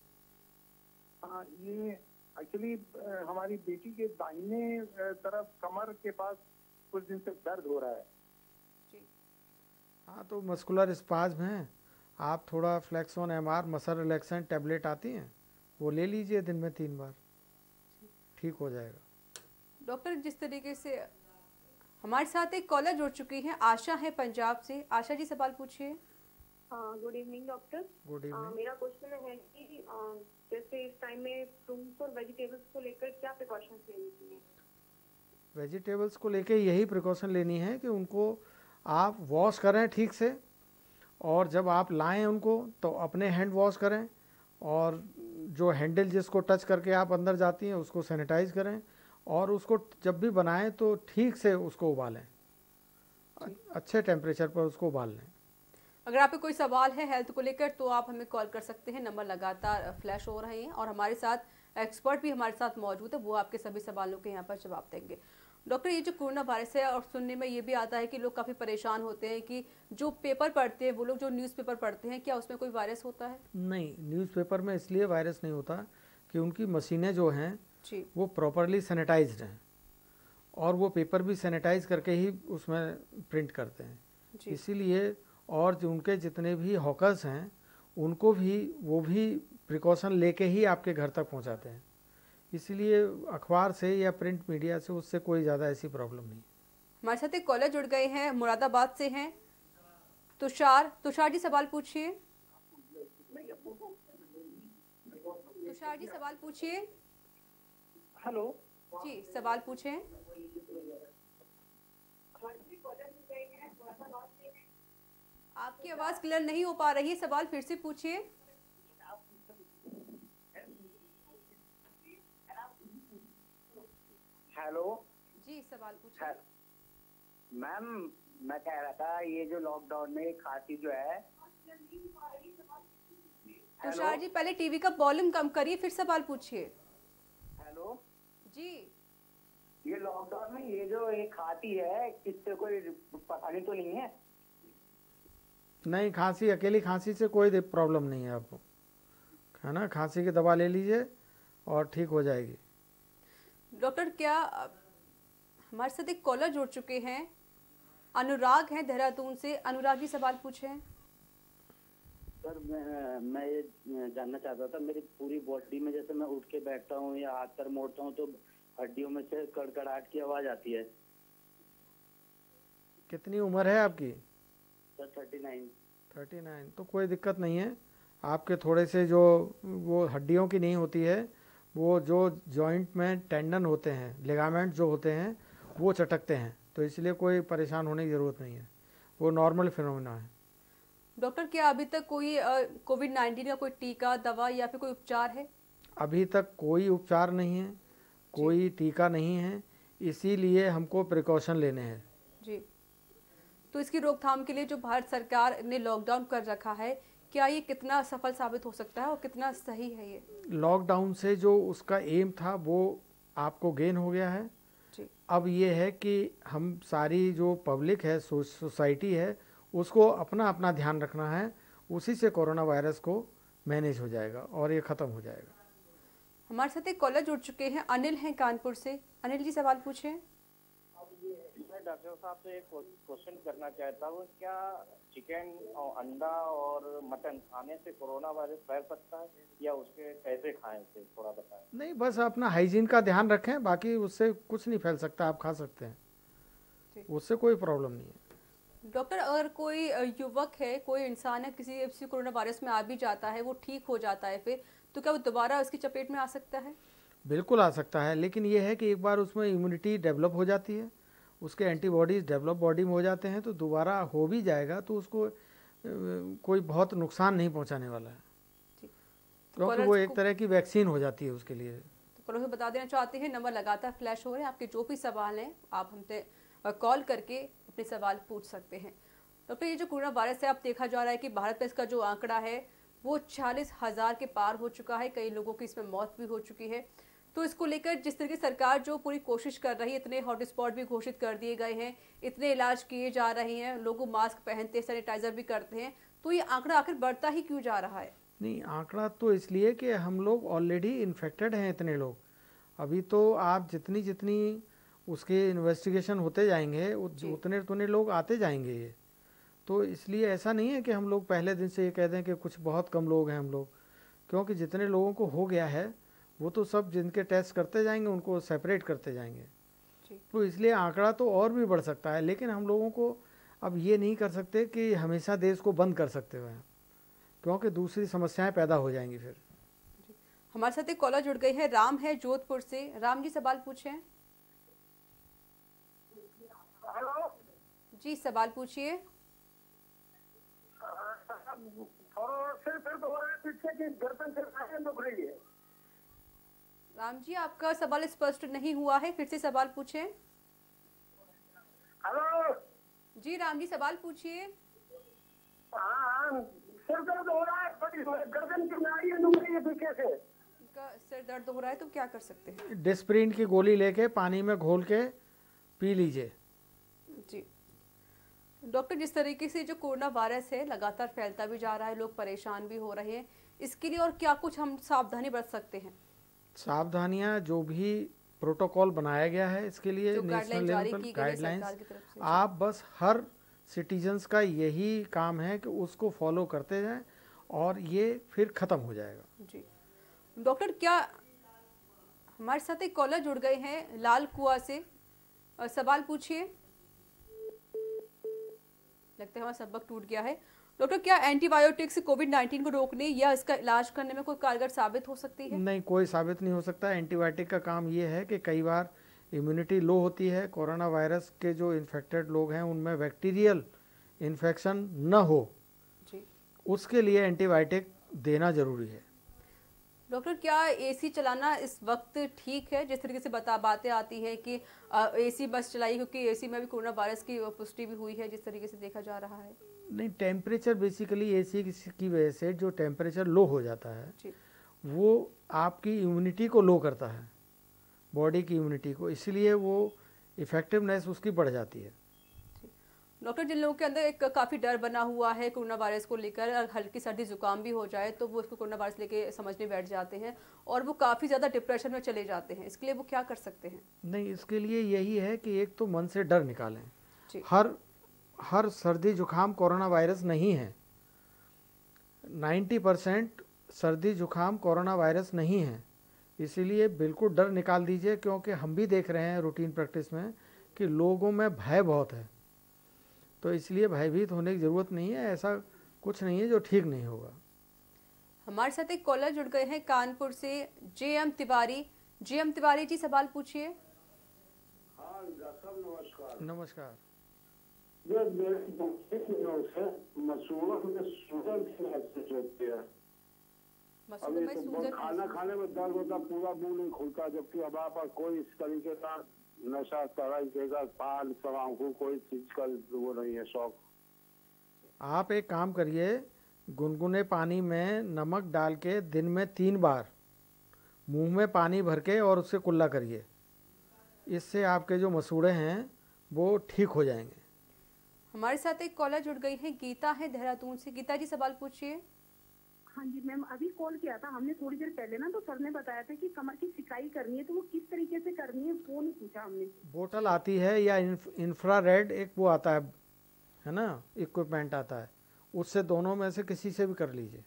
हाँ, ये एक्चुअली हमारी बेटी के दाहिने तरफ कमर के पास कुछ दिन से दर्द हो रहा है। जी, हाँ, तो मस्कुलर स्पाज्म है, आप थोड़ा Flexon M R muscle relaxant tablet आती हैं वो ले लीजिए दिन में तीन बार, ठीक हो जाएगा। डॉक्टर, जिस तरीके से हमारे साथ एक कॉलर जुड़ चुकी है, आशा है पंजाब से। आशा जी सवाल पूछिए। Good evening doctor. Good evening. मेरा क्वेश्चन है कि uh, जैसे इस टाइम में फ्रूट्स और वेजिटेबल्स को लेकर क्या प्रिकॉशंस लेनी चाहिए? वेजिटेबल्स को लेके यही प्रिकॉशन लेनी है कि उनको आप वॉश करें ठीक से, और जब आप लाएं उनको तो अपने हैंड वॉश करें, और जो हैंडल जिसको टच करके आप अंदर जाती हैं उसको सैनिटाइज करें, और उसको जब भी बनाएं तो ठीक से उसको उबालें, अच्छे टेम्परेचर पर उसको उबाल लें। अगर आपको कोई सवाल है हेल्थ को लेकर तो आप हमें कॉल कर सकते हैं, नंबर लगातार फ्लैश हो रहे हैं और हमारे साथ एक्सपर्ट भी हमारे साथ मौजूद है, वो आपके सभी सवालों के यहाँ पर जवाब देंगे। डॉक्टर, ये जो कोरोना वायरस है और सुनने में ये भी आता है कि लोग काफ़ी परेशान होते हैं कि जो पेपर पढ़ते हैं वो लोग जो न्यूज़पेपर पढ़ते हैं, क्या उसमें कोई वायरस होता है? नहीं, न्यूज़पेपर में इसलिए वायरस नहीं होता कि उनकी मशीनें जो हैं वो प्रॉपरली सैनिटाइज्ड हैं, और वो पेपर भी सैनिटाइज करके ही उसमें प्रिंट करते हैं, इसीलिए। और जो उनके जितने भी हॉकर्स हैं उनको भी वो भी प्रिकॉशन लेके ही आपके घर तक पहुंचाते हैं, इसलिए अखबार से या प्रिंट मीडिया से उससे कोई ज़्यादा ऐसी प्रॉब्लम नहीं। हमारे साथ एक कॉलर जुड़ गए हैं, मुरादाबाद से हैं तुषार। तुषार जी सवाल पूछिए। तुषार जी सवाल पूछिए। हेलो जी, सवाल पूछें। आपकी आवाज क्लियर नहीं हो पा रही है, सवाल फिर से पूछिए। हेलो जी, सवाल पूछिए। मैम, मैं कह रहा था ये जो लॉकडाउन में खांसी जो है। तुषार जी, पहले टीवी का वॉल्यूम कम करिए, फिर सवाल पूछिए। हेलो जी, ये लॉकडाउन में ये जो एक खांसी है, इससे कोई परेशानी तो नहीं है? नहीं, खांसी, अकेली खांसी से कोई प्रॉब्लम नहीं है आपको, है ना। खांसी की दवा ले लीजिए और ठीक हो जाएगी। डॉक्टर, क्या हमारे साथ एक कॉलर जुड़ चुके हैं, अनुराग हैं देहरादून से। अनुराग जी सवाल पूछें। सर, मैं मैं ये जानना चाहता था, मेरी पूरी बॉडी में जैसे मैं उठ के बैठता हूँ या हाथ पैर मोड़ता हूँ तो हड्डियों में से कड़कड़ाहट की आवाज आती है। कितनी उम्र है आपकी? Sir thirty nine. Thirty nine तो कोई दिक्कत नहीं है। आपके थोड़े से जो वो हड्डियों की नहीं होती है, वो जो जॉइंट में टेंडन होते हैं, लिगामेंट जो होते हैं वो चटकते हैं, तो इसलिए कोई परेशान होने की ज़रूरत नहीं है, वो नॉर्मल फिनोमेना है। डॉक्टर, क्या अभी तक कोई कोविड नाइन्टीन का कोई टीका, दवा या फिर कोई उपचार है? अभी तक कोई उपचार नहीं है, कोई टीका नहीं है, इसीलिए हमको प्रिकॉशन लेने हैं। जी, तो इसकी रोकथाम के लिए जो भारत सरकार ने लॉकडाउन कर रखा है, क्या ये कितना सफल साबित हो सकता है और कितना सही है? ये लॉकडाउन से जो उसका एम था वो आपको गेन हो गया है। जी। अब ये है कि हम सारी जो पब्लिक है, सो, सोसाइटी है, उसको अपना अपना ध्यान रखना है, उसी से कोरोना वायरस को मैनेज हो जाएगा और ये ख़त्म हो जाएगा। हमारे साथ एक कॉलर जुड़ चुके हैं, अनिल हैं कानपुर से। अनिल जी सवाल पूछें। मैं डॉक्टर साहब से एक क्वेश्चन करना चाहता हूँ, क्या चिकन और अंडा और मटन खाने से कोरोना वायरस फैल सकता है या उसके कैसे खाएं, से थोड़ा बताएं। नहीं, बस अपना हाइजीन का ध्यान रखें, बाकी उससे कुछ नहीं फैल सकता, आप खा सकते हैं, उससे कोई प्रॉब्लम नहीं है। डॉक्टर, अगर कोई युवक है, कोई इंसान है, किसी किसी कोरोना वायरस में आ भी जाता है, वो ठीक हो जाता है फिर, तो क्या वो दोबारा उसकी चपेट में आ सकता है? बिल्कुल आ सकता है, लेकिन ये है कि एक बार उसमें इम्यूनिटी डेवलप हो जाती है, उसके एंटीबॉडीज डेवलप बॉडी में हो जाते हैं, तो दोबारा हो भी जाएगा तो उसको कोई बहुत नुकसान नहीं पहुंचाने वाला है, क्योंकि वो एक तरह की वैक्सीन हो जाती है उसके लिए। तो कॉलर बता देना चाहते हैं, नंबर लगातार फ्लैश हो रहे हैं, आपके जो भी सवाल हैं आप हमसे कॉल करके अपने सवाल पूछ सकते हैं। डॉक्टर, ये जो कोरोना वायरस है, अब देखा जा रहा है कि भारत में इसका जो आंकड़ा है वो छियालीस हजार के पार हो चुका है, कई लोगों की इसमें मौत भी हो चुकी है। तो इसको लेकर जिस तरीके सरकार जो पूरी कोशिश कर रही है, इतने हॉटस्पॉट भी घोषित कर दिए गए हैं, इतने इलाज किए जा रहे हैं, लोग मास्क पहनते हैं, सैनिटाइजर भी करते हैं, तो ये आंकड़ा आखिर बढ़ता ही क्यों जा रहा है? नहीं, आंकड़ा तो इसलिए कि हम लोग ऑलरेडी इन्फेक्टेड हैं इतने लोग। अभी तो आप जितनी जितनी उसके इन्वेस्टिगेशन होते जाएंगे उतने उतने लोग आते जाएंगे, ये तो इसलिए ऐसा नहीं है कि हम लोग पहले दिन से ये कह दें कि कुछ बहुत कम लोग हैं हम लोग, क्योंकि जितने लोगों को हो गया है वो तो सब जिनके टेस्ट करते जाएंगे उनको सेपरेट करते जाएंगे, तो इसलिए आंकड़ा तो और भी बढ़ सकता है। लेकिन हम लोगों को अब ये नहीं कर सकते कि हमेशा देश को बंद कर सकते हुए, क्योंकि दूसरी समस्याएं पैदा हो जाएंगी फिर। हमारे साथ एक कॉलर जुड़ गई है, राम है जोधपुर से। राम जी सवाल पूछें। हेलो जी सवाल पूछिए। सिर दर्द हो रहा है पीछे की गर्दन से नाक दुख रही है। राम जी आपका सवाल स्पष्ट नहीं हुआ है, फिर से सवाल पूछें। हेलो जी राम जी सवाल पूछिए। हाँ सिर दर्द हो रहा है, बड़ी गर्दन की नाड़ी दुख रही है पीछे से। सिर दर्द हो रहा है तो क्या कर सकते हैं? डिस्प्रिन की गोली लेके पानी में घोल के पी लीजिए। जी डॉक्टर, जिस तरीके से जो कोरोना वायरस है लगातार फैलता भी जा रहा है, लोग परेशान भी हो रहे हैं, इसके लिए और क्या कुछ हम सावधानी बरत सकते हैं? सावधानियां जो भी प्रोटोकॉल बनाया गया है इसके लिए नेशनल लेवल पर गाइडलाइंस, आप बस हर सिटीजन्स का यही काम है कि उसको फॉलो करते जाएं और ये फिर ख़त्म हो जाएगा। जी डॉक्टर, क्या हमारे साथ एक कॉलर जुड़ गए हैं लाल कुआ से, सवाल पूछिए। लगता है हमारा संपर्क टूट गया है। डॉक्टर, क्या एंटीबायोटिक्स कोविड नाइन्टीन को रोकने या इसका इलाज करने में कोई कारगर साबित हो सकती है? नहीं, कोई साबित नहीं हो सकता। एंटीबायोटिक का काम ये है कि कई बार इम्यूनिटी लो होती है, कोरोना वायरस के जो इन्फेक्टेड लोग हैं उनमें बैक्टीरियल इन्फेक्शन न हो जी, उसके लिए एंटीबायोटिक देना जरूरी है। डॉक्टर, क्या एसी चलाना इस वक्त ठीक है? जिस तरीके से बता बातें आती है कि एसी बस चलाई क्योंकि एसी में भी कोरोना वायरस की पुष्टि भी हुई है, जिस तरीके से देखा जा रहा है। नहीं, टेम्परेचर बेसिकली एसी की वजह से जो टेम्परेचर लो हो जाता है जी, वो आपकी इम्यूनिटी को लो करता है, बॉडी की इम्यूनिटी को, इसलिए वो इफेक्टिवनेस उसकी बढ़ जाती है। डॉक्टर, जिन लोगों के अंदर एक काफ़ी डर बना हुआ है कोरोना वायरस को लेकर, और हल्की सर्दी जुकाम भी हो जाए तो वो इसको कोरोना वायरस लेके समझने बैठ जाते हैं और वो काफ़ी ज़्यादा डिप्रेशन में चले जाते हैं, इसके लिए वो क्या कर सकते हैं? नहीं, इसके लिए यही है कि एक तो मन से डर निकालें। जी। हर हर सर्दी जुकाम कोरोना वायरस नहीं है। नब्बे परसेंट सर्दी जुकाम कोरोना वायरस नहीं है, इसीलिए बिल्कुल डर निकाल दीजिए, क्योंकि हम भी देख रहे हैं रूटीन प्रैक्टिस में कि लोगों में भय बहुत है, तो इसलिए भयभीत होने की ज़रूरत नहीं है। ऐसा कुछ नहीं है जो ठीक नहीं होगा। हमारे साथ एक कॉलर जुड़ गए हैं कानपुर से, J M Tiwari. J M Tiwari ji सवाल पूछिए। हाँ डॉक्टर नमस्कार। नमस्कार। अभी तो खाना खाने में दर्द होता, पूरा मुंह नहीं खुलता, जबकि हमारे पास कोई इस तरीके का नशा तरीके का पान तम्बाकू कोई चीज का वो नहीं है शौक। आप एक काम करिए, गुनगुने पानी में नमक डाल के दिन में तीन बार मुंह में पानी भर के और उससे कुल्ला करिए, इससे आपके जो मसूड़े हैं वो ठीक हो जाएंगे। हमारे साथ एक कॉलर जुड़ गई है, गीता है देहरादून से। गीता जी सवाल पूछिए। हाँ जी मैम, अभी कॉल किया था हमने थोड़ी देर पहले ना, तो सर ने बताया था कि कमर की सिकाई करनी है, तो वो किस तरीके से करनी है वो नहीं पूछा हमने। बोतल आती है या इंफ्रारेड एक वो आता है है ना, इक्विपमेंट आता है, उससे दोनों में से किसी से भी कर लीजिए।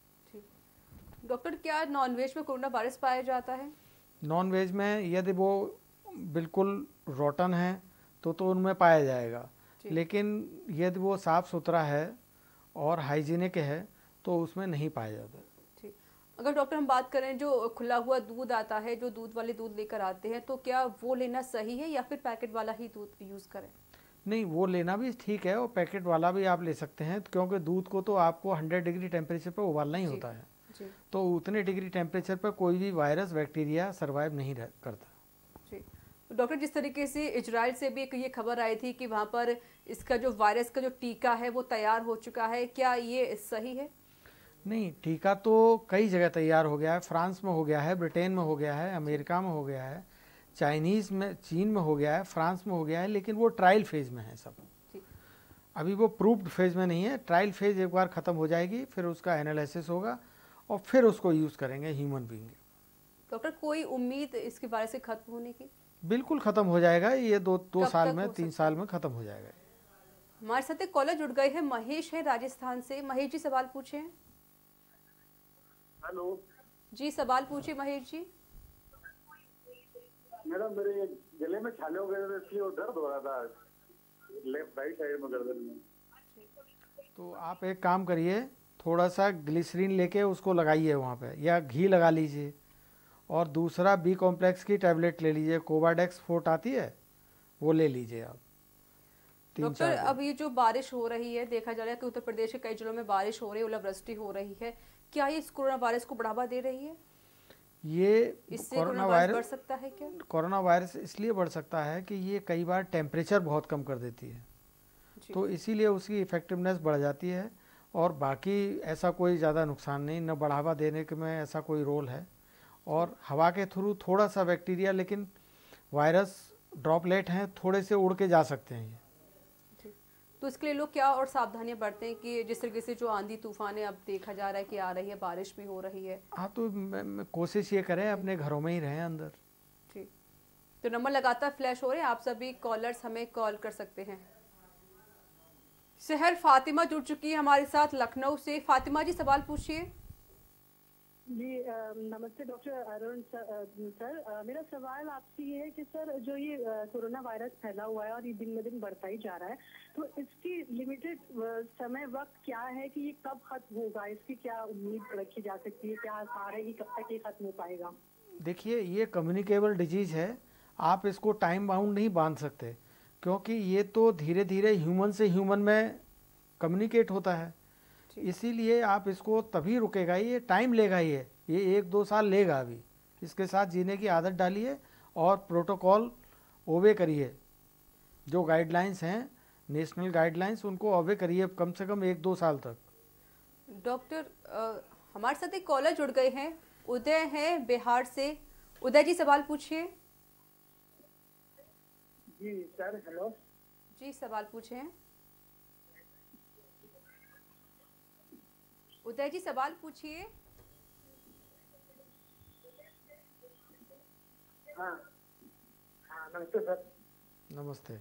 डॉक्टर, क्या नॉनवेज में कोरोना वायरस पाया जाता है? नॉनवेज में यदि वो बिल्कुल रोटन है तो तो उनमें पाया जाएगा, लेकिन यदि वो साफ़ सुथरा है और हाइजीनिक है तो उसमें नहीं पाया जाता। ठीक, अगर डॉक्टर हम बात करें जो खुला हुआ दूध आता है, जो दूध वाले दूध लेकर आते हैं, तो क्या वो लेना सही है या फिर पैकेट वाला ही दूध यूज़ करें? नहीं, वो लेना भी ठीक है और पैकेट वाला भी आप ले सकते हैं, क्योंकि दूध को तो आपको सौ डिग्री टेम्परेचर पर उबालना ही होता है, तो उतने डिग्री टेम्परेचर पर कोई भी वायरस बैक्टीरिया सर्वाइव नहीं करता। जी डॉक्टर, जिस तरीके से इजराइल से भी एक ये खबर आई थी कि वहाँ पर इसका जो वायरस का जो टीका है वो तैयार हो चुका है, क्या ये सही है? नहीं, टीका तो कई जगह तैयार हो गया है, फ्रांस में हो गया है, ब्रिटेन में हो गया है, अमेरिका में हो गया है, चाइनीज़ में, चीन में हो गया है, फ्रांस में हो गया है, लेकिन वो ट्रायल फेज़ में है सब, अभी वो प्रूव्ड फेज़ में नहीं है। ट्रायल फेज़ एक बार ख़त्म हो जाएगी, फिर उसका एनालिसिस होगा और फिर उसको यूज़ करेंगे ह्यूमन बीइंग। डॉक्टर, कोई उम्मीद इसके वायरस से खत्म होने की? बिल्कुल ख़त्म हो जाएगा, ये दो दो साल में, तीन साल में ख़त्म हो जाएगा। हमारे साथ एक कॉलर जुड़ गए हैं, महेश है राजस्थान से। महेश जी सवाल पूछें। हेलो जी, सवाल पूछिए महेश जी। मैडम मेरे गले में छाले हो गए थे, इसलिए वो दर्द हो रहा था लेफ्ट राइट साइड में गर्दन में। तो आप एक काम करिए, थोड़ा सा ग्लिसरीन लेके उसको लगाइए वहाँ पे, या घी लगा लीजिए, और दूसरा बी कॉम्प्लेक्स की टैबलेट ले लीजिए, कोवाडेक्स फोर्ट आती है वो ले लीजिए आप। डॉक्टर, अब ये जो बारिश हो रही है, देखा जा रहा है कि उत्तर प्रदेश के कई जिलों में बारिश हो रही है, ओलावृष्टि हो रही है, क्या ये इस कोरोना वायरस को बढ़ावा दे रही है? ये इससे कोरोना वायरस बढ़ सकता है क्या? कोरोना वायरस इसलिए बढ़ सकता है कि ये कई बार टेम्परेचर बहुत कम कर देती है, तो इसीलिए उसकी इफेक्टिवनेस बढ़ जाती है, और बाकी ऐसा कोई ज़्यादा नुकसान नहीं, न बढ़ावा देने के में ऐसा कोई रोल है। और हवा के थ्रू थोड़ा सा बैक्टीरिया, लेकिन वायरस ड्रॉपलेट हैं, थोड़े से उड़ के जा सकते हैं ये। तो इसके लिए लोग क्या और सावधानियां बरतें हैं कि जिस तरीके से जो आंधी तूफान है अब देखा जा रहा है कि आ रही है, बारिश भी हो रही है? हाँ, तो मैं, मैं कोशिश ये करें अपने घरों में ही रहें अंदर। ठीक, तो नंबर लगातार फ्लैश हो रहे हैं, आप सभी कॉलर्स हमें कॉल कर सकते हैं। शहर फातिमा जुड़ चुकी है हमारे साथ लखनऊ से। फातिमा जी, सवाल पूछिए। जी नमस्ते डॉक्टर अरुण सर, सर मेरा सवाल आपसे ये है कि सर जो ये कोरोना वायरस फैला हुआ है और ये दिन ब दिन बढ़ता ही जा रहा है, तो इसकी लिमिटेड समय वक्त क्या है कि ये कब खत्म होगा? इसकी क्या उम्मीद रखी जा सकती है? क्या आसार है कि कब तक ये खत्म हो पाएगा? देखिए, ये कम्युनिकेबल डिजीज है, आप इसको टाइम बाउंड नहीं बांध सकते, क्योंकि ये तो धीरे धीरे ह्यूमन से ह्यूमन में कम्युनिकेट होता है, इसीलिए आप इसको तभी रुकेगा, ये टाइम लेगा, ये ये एक दो साल लेगा। अभी इसके साथ जीने की आदत डालिए और प्रोटोकॉल ओबे करिए, जो गाइडलाइंस हैं नेशनल गाइडलाइंस, उनको ओबे करिए कम से कम एक दो साल तक। डॉक्टर, हमारे साथ एक कॉलर जुड़ गए हैं, उदय हैं बिहार से। उदय जी, सवाल पूछिए। जी सर, हेलो जी, सवाल पूछें। उदय जी, सवाल पूछिए। हाँ हाँ, नमस्ते सर। नमस्ते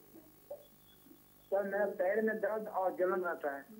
सर, मेरा पैर में दर्द और जलन रहता है।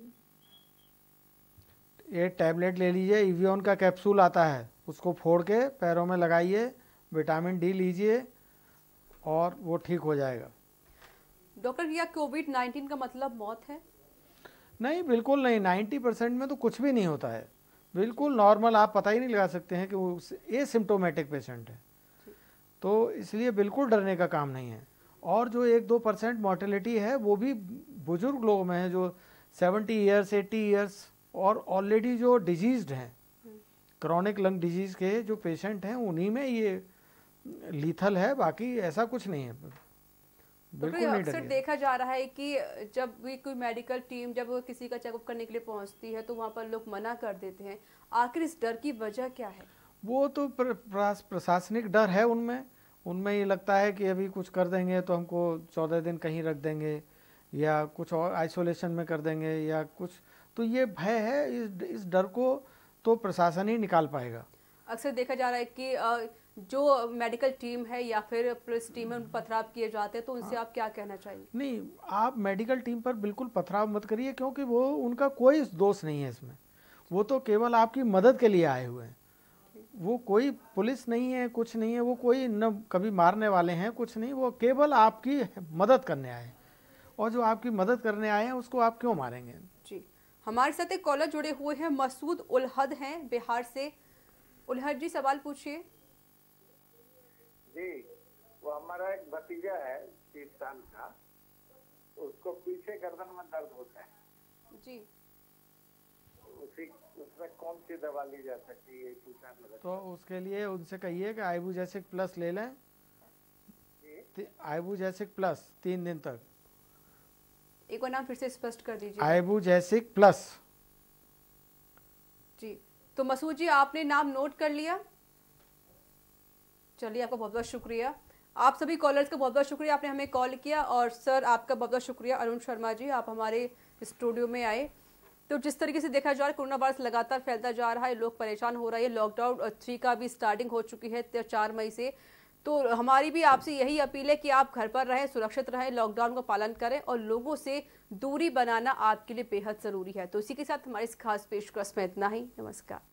ये टैबलेट ले लीजिए, इवियन का कैप्सूल आता है, उसको फोड़ के पैरों में लगाइए, विटामिन डी लीजिए और वो ठीक हो जाएगा। डॉक्टर, क्या कोविड नाइन्टीन का मतलब मौत है? नहीं, बिल्कुल नहीं। नाइन्टी परसेंट में तो कुछ भी नहीं होता है, बिल्कुल नॉर्मल, आप पता ही नहीं लगा सकते हैं कि वो एसिम्प्टोमेटिक पेशेंट है, तो इसलिए बिल्कुल डरने का काम नहीं है। और जो एक दो परसेंट मॉर्टेलिटी है वो भी बुजुर्ग लोगों में है, जो सेवेंटी ईयर्स एट्टी ईयर्स और ऑलरेडी जो डिजीज्ड हैं, क्रॉनिक लंग डिजीज के जो पेशेंट हैं, उन्हीं में ये लीथल है, बाकी ऐसा कुछ नहीं है। बिल्कुल अक्सर देखा जा रहा है कि जब भी कोई मेडिकल टीम जब किसी का चेकअप करने के लिए पहुंचती है तो वहां पर लोग मना कर देते हैं, आखिर इस डर की वजह क्या है? वो तो प्र, प्रशासनिक डर है उनमें उनमें ये लगता है कि अभी कुछ कर देंगे तो हमको चौदह दिन कहीं रख देंगे या कुछ और आइसोलेशन में कर देंगे या कुछ, तो ये भय है, इस इस डर को तो प्रशासन ही निकाल पाएगा। अक्सर देखा जा रहा है कि जो मेडिकल टीम है या फिर पुलिस टीम है उन पथराव किए जाते हैं, तो उनसे आप क्या कहना चाहिए? नहीं, आप मेडिकल टीम पर बिल्कुल पथराव मत करिए, क्योंकि वो उनका कोई दोष नहीं है इसमें, वो तो केवल आपकी मदद के लिए आए हुए हैं, वो कोई पुलिस नहीं है, कुछ नहीं है, वो कोई न कभी मारने वाले हैं, कुछ नहीं, वो केवल आपकी मदद करने आए, और जो आपकी मदद करने आए हैं उसको आप क्यों मारेंगे? जी, हमारे साथ एक कॉलर जुड़े हुए हैं, मसूद उलहद हैं बिहार से। उलहद जी, सवाल पूछिए। जी, वो हमारा एक भतीजा है तीस साल का, उसको पीछे गर्दन में दर्द होता है जी, उसी उसमें कौन सी दवा ली जा सकती है पूछना? तो उसके लिए उनसे कहिए कि आइबुजैसिक प्लस ले लें, आइबुजैसिक प्लस तीन दिन तक। एक बार नाम फिर से स्पष्ट कर दीजिए। आइबुजैसिक प्लस। जी, तो मसूद जी आपने नाम नोट कर लिया? चलिए, आपका बहुत बहुत शुक्रिया। आप सभी कॉलर्स का बहुत बहुत शुक्रिया, आपने हमें कॉल किया, और सर आपका बहुत बहुत शुक्रिया अरुण शर्मा जी, आप हमारे स्टूडियो में आए। तो जिस तरीके से देखा जा रहा है कोरोना वायरस लगातार फैलता जा रहा है, लोग परेशान हो रहे हैं, लॉकडाउन थ्री का भी स्टार्टिंग हो चुकी है चार मई से, तो हमारी भी आपसे यही अपील है कि आप घर पर रहें, सुरक्षित रहें, लॉकडाउन का पालन करें और लोगों से दूरी बनाना आपके लिए बेहद ज़रूरी है। तो इसी के साथ हमारी इस खास पेशकश में इतना ही। नमस्कार।